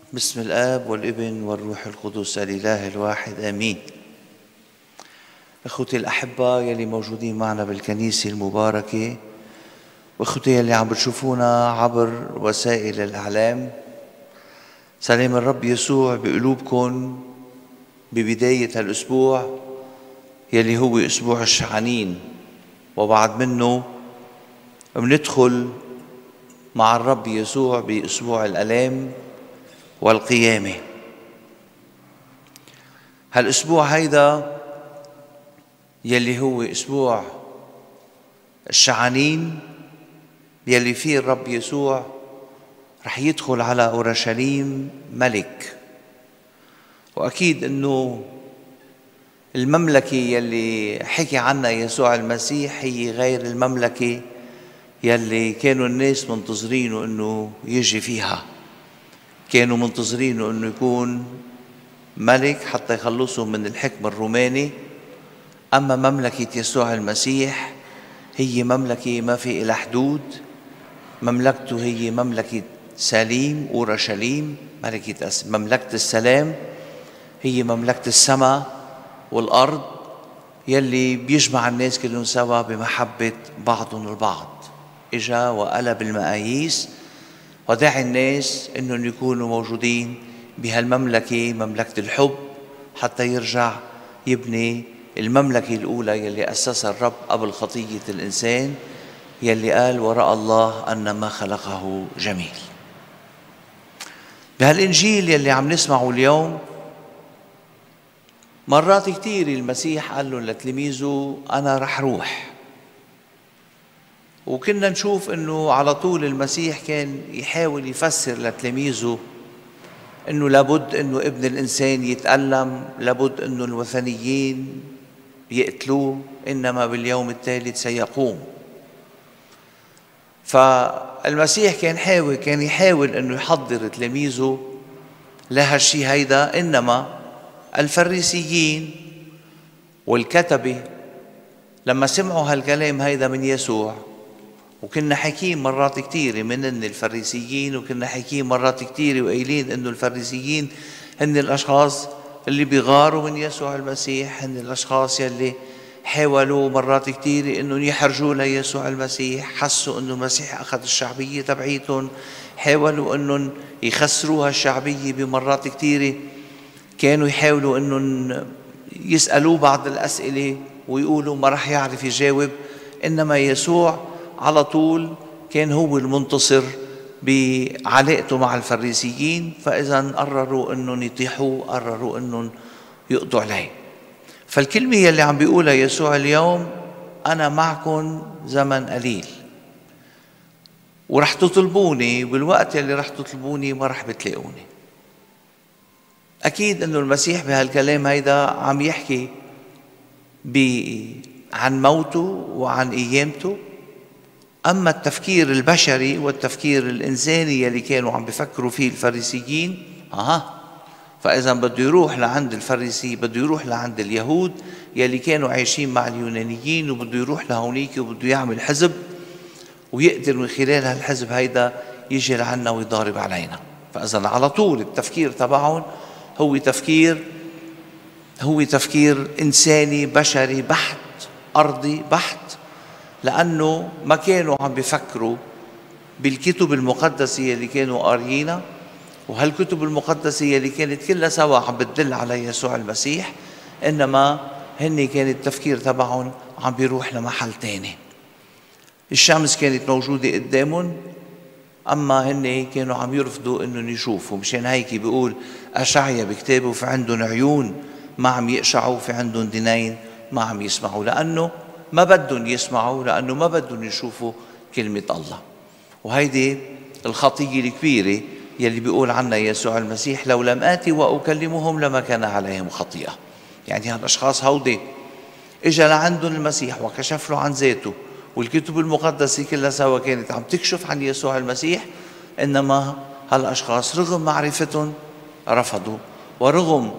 بسم الآب والابن والروح القدس الإله الواحد آمين. أخوتي الأحبة يلي موجودين معنا بالكنيسة المباركة، وأخوتي يلي عم بتشوفونا عبر وسائل الإعلام، سلام الرب يسوع بقلوبكم ببداية هالأسبوع يلي هو أسبوع الشعانين، وبعد منه بندخل مع الرب يسوع بأسبوع الآلام والقيامة. هالأسبوع هيدا يلي هو أسبوع الشعانين يلي فيه الرب يسوع رح يدخل على أورشليم ملك. وأكيد أنه المملكة يلي حكي عنها يسوع المسيح هي غير المملكة يلي كانوا الناس منتظرينه أنه يجي فيها. كانوا منتظرينه أنه يكون ملك حتى يخلصهم من الحكم الروماني. أما مملكة يسوع المسيح هي مملكة ما في إلى حدود. مملكته هي مملكة سليم أورشليم، مملكة السلام، هي مملكة السماء والأرض يلي بيجمع الناس كلهم سوا بمحبة بعضهم البعض. إجا وقلب المقاييس وداعي الناس إنهم يكونوا موجودين بهالمملكة، مملكة الحب، حتى يرجع يبني المملكة الأولى يلي أسسها الرب قبل خطية الإنسان، يلي قال ورأى الله أن ما خلقه جميل. بهالإنجيل يلي عم نسمعه اليوم مرات كتير المسيح قال له لتلاميذه أنا رح روح، وكنا نشوف أنه على طول المسيح كان يحاول يفسر لتلاميذه أنه لابد أنه ابن الإنسان يتألم، لابد أنه الوثنيين يقتلوه، إنما باليوم الثالث سيقوم. فالمسيح كان يحاول أنه يحضر تلاميذه لهالشي هيدا، إنما الفريسيين والكتبة لما سمعوا هالكلام هيدا من يسوع، وكنا حكيين مرات كتيرة من أن الفريسيين، وكنا حكيين مرات كتيرة وقايلين أنه الفريسيين هن الأشخاص اللي بيغاروا من يسوع المسيح، هن الأشخاص يلي حاولوا مرات كتيرة أنه يحرجوا ليسوع المسيح، حسوا أنه المسيح أخذ الشعبية تبعيتهم، حاولوا أنه يخسروها الشعبية بمرات كتيرة، كانوا يحاولوا أنه يسألوه بعض الأسئلة ويقولوا ما رح يعرف يجاوب، إنما يسوع على طول كان هو المنتصر بعلاقته مع الفريسيين. فإذا قرروا أنهم يطيحوه، قرروا أنهم يقضوا عليه. فالكلمة اللي عم بيقولها يسوع اليوم أنا معكم زمن قليل ورح تطلبوني، بالوقت اللي رح تطلبوني ما رح بتلاقوني. أكيد أنه المسيح بهالكلام هيدا عم يحكي عن موته وعن قيامته. أما التفكير البشري والتفكير الإنساني اللي كانوا عم بيفكروا فيه الفريسيين، فإذا بده يروح لعند الفريسي، بده يروح لعند اليهود يلي كانوا عايشين مع اليونانيين، وبده يروح لهونيك وبده يعمل حزب ويقدر من خلال هالحزب هيدا يجي لعنا ويضارب علينا. فإذا على طول التفكير تبعهم هو تفكير إنساني بشري بحت، أرضي بحت، لأنه ما كانوا عم بيفكروا بالكتب المقدسة اللي كانوا قاريينها، وهالكتب المقدسة اللي كانت كلها سوا عم بتدل على يسوع المسيح، إنما هن كان التفكير تبعهم عم بيروح لمحل تاني. الشمس كانت موجودة قدامهم، أما هن كانوا عم يرفضوا إنهم يشوفوا. مشان هيك بيقول أشعيا بكتابه في عندهم عيون ما عم يقشعوا، في عندهم دنين ما عم يسمعوا، لأنه ما بدهم يسمعوا، لأنه ما بدهم يشوفوا كلمة الله. وهيدي الخطية الكبيرة يلي بيقول عنها يسوع المسيح لو لم آتي وأكلمهم لما كان عليهم خطيئة. يعني هالأشخاص هودي إجا لعندهم المسيح وكشف له عن ذاته، والكتب المقدسة كلها سوا كانت عم تكشف عن يسوع المسيح، إنما هالأشخاص رغم معرفتهم رفضوا، ورغم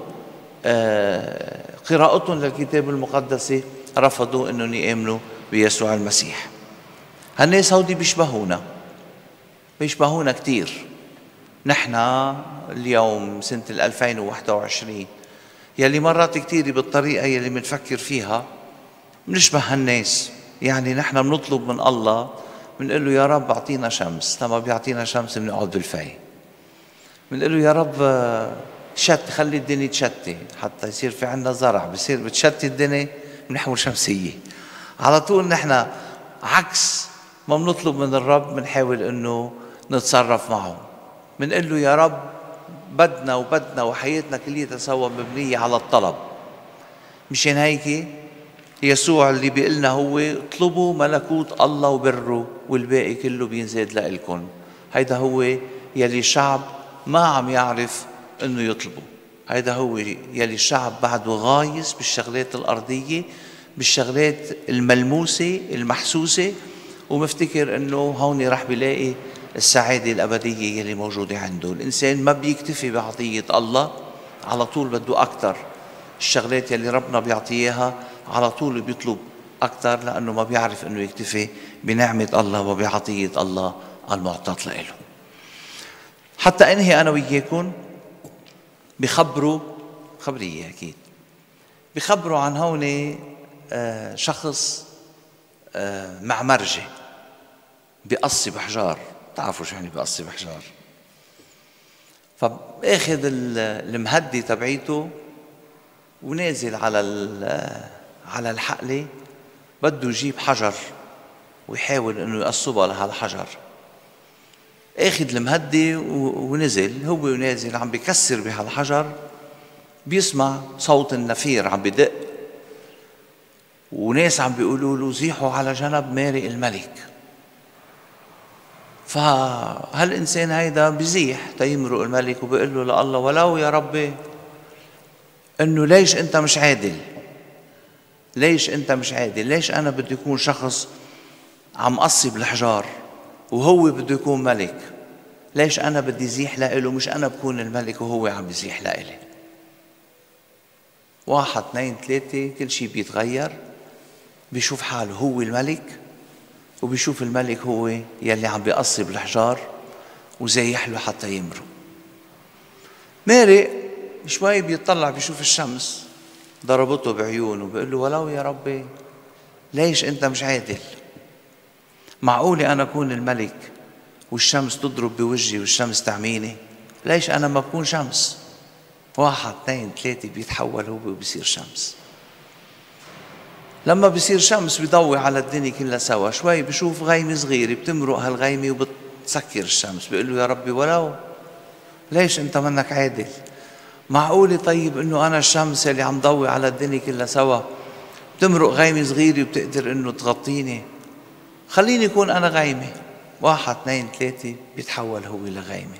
قراءتهم للكتاب المقدسة رفضوا أنهم يؤمنوا بيسوع المسيح. هالناس هودي بيشبهونا كتير، نحن اليوم سنة 2021 يلي مرات كتير بالطريقة يلي منفكر فيها منشبه هالناس. يعني نحن بنطلب من الله، بنقول له يا رب أعطينا شمس، لما بيعطينا شمس بنقعد بالفي. بنقول له يا رب خلي الدنيا تشتي حتى يصير في عندنا زرع، بصير بتشتي الدنيا بنحول شمسية. على طول نحن عكس ما بنطلب من الرب، بنحاول انه نتصرف معه. بنقول له يا رب بدنا وحياتنا كليتها سوا مبنية على الطلب. مشان هيك يسوع اللي بيقلنا هو اطلبوا ملكوت الله وبره والباقي كله بينزاد لإلكم. هيدا هو يلي الشعب ما عم يعرف انه يطلبه. هيدا هو يلي الشعب بعده غايز بالشغلات الأرضية، بالشغلات الملموسة المحسوسة، ومفتكر انه هون رح بيلاقي السعادة الأبدية يلي موجودة عنده. الإنسان ما بيكتفي بعطية الله، على طول بده أكتر. الشغلات يلي ربنا بيعطيها على طول بيطلب أكتر، لأنه ما بيعرف أنه يكتفي بنعمة الله وبعطية الله المعطاة له. حتى أنهي أنا وياكم بخبروا خبرية أكيد، بخبروا عن هون شخص معمرجة بقصي بحجار. تعرفوا شو يعني بقصي بحجار؟ فاخذ المهدي تبعيته ونازل على الحقلة، بده يجيب حجر ويحاول انه يقصبها لهالحجر. اخذ المهدي ونزل، هو ونازل عم بكسر بهالحجر، بيسمع صوت النفير عم بدق، وناس عم بيقولوا له زيحوا على جنب مارق الملك. فهالإنسان هيدا بزيح تيمرق الملك وبيقول له لله ولو يا ربي إنه ليش أنت مش عادل؟ ليش أنت مش عادل؟ ليش أنا بدي يكون شخص عم قصي بالحجار وهو بده يكون ملك؟ ليش أنا بدي زيح لإله مش أنا بكون الملك وهو عم يزيح لإلي؟ 1 2 3 كل شيء بيتغير. بيشوف حاله هو الملك، وبيشوف الملك هو يلي عم بيقصي بالحجار وزيح له حتى يمرق. مارق شوي بيطلع بيشوف الشمس ضربته بعيونه، بيقول له ولو يا ربي ليش أنت مش عادل؟ معقولة أنا أكون الملك والشمس تضرب بوجهي والشمس تعميني؟ ليش أنا ما بكون شمس؟ 1 2 3 بيتحول هو وبيصير شمس. لما بيصير شمس بيضوي على الدنيا كلها سوا. شوي بيشوف غيمة صغيرة بتمرق هالغيمة وبتسكر الشمس، بيقول له يا ربي ولو ليش أنت منك عادل؟ معقولة طيب إنه أنا الشمس اللي عم ضوي على الدنيا كلها سوا بتمرق غيمة صغيرة وبتقدر إنه تغطيني؟ خليني يكون أنا غيمة. 1 2 3 بيتحول هو لغيمة.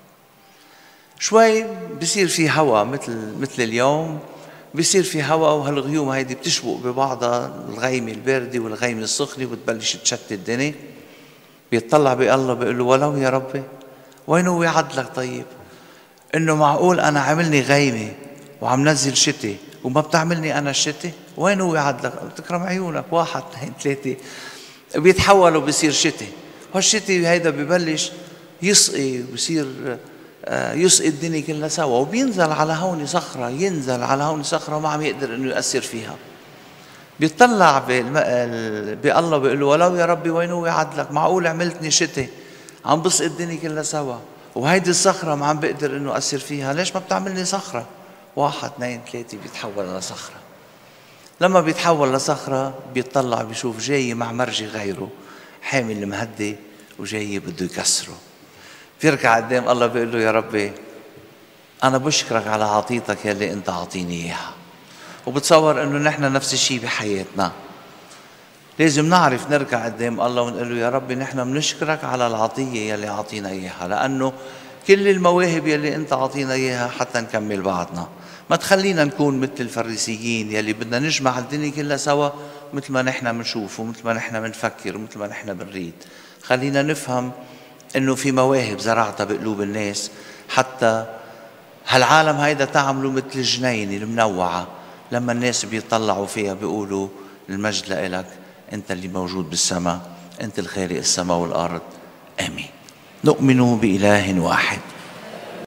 شوي بيصير في هوا مثل اليوم، بيصير في هوا وهالغيوم هيدي بتشبك ببعضها، الغيمة الباردة والغيمة السخنة، وبتبلش تشتت الدنيا. بيطلع بالله بيقول له ولو يا ربي وين هو عدلك؟ طيب إنه معقول أنا عاملني غيمة وعم نزل شتي وما بتعملني أنا الشتي؟ وين هو عدلك؟ تكرم عيونك. 1 2 3 بيتحول وبيصير شتي. هالشتي هيدا ببلش يسقي وبصير يسقي الدنيا كلها سوا، وبينزل على هون صخرة، ينزل على هون صخرة ما عم يقدر إنه يأثر فيها. بيطلع بالله بيقول له ولو يا ربي وين هو عدلك؟ معقول عملتني شتي عم بسقي الدنيا كلها سوا وهيدي الصخرة ما عم بقدر إنه أثر فيها، ليش ما بتعملني صخرة؟ 1 2 3 بيتحول لصخرة. لما بيتحول لصخرة بيطلع بيشوف جاي مع مرجي غيره حامل المهدي وجاي بده يكسره. بيركع قدام الله بيقول له يا ربي أنا بشكرك على عطيتك يلي أنت عطيني إياها. وبتصور أنه نحن نفس الشيء بحياتنا، لازم نعرف نركع قدام الله ونقول له يا ربي نحن بنشكرك على العطية يلي عطينا إياها، لأنه كل المواهب يلي أنت عطينا إياها حتى نكمل بعضنا. ما تخلينا نكون مثل الفريسيين يلي بدنا نجمع الدنيا كلها سوا مثل ما نحن بنشوف ومثل ما نحن بنفكر ومثل ما نحن بنريد. خلينا نفهم إنه في مواهب زرعتها بقلوب الناس، حتى هالعالم هيدا تعملوا مثل الجنينة المنوعة، لما الناس بيطلعوا فيها بيقولوا المجد لإلك أنت اللي موجود بالسماء، أنت الخالق السماء والأرض، آمين. نؤمن بإله واحد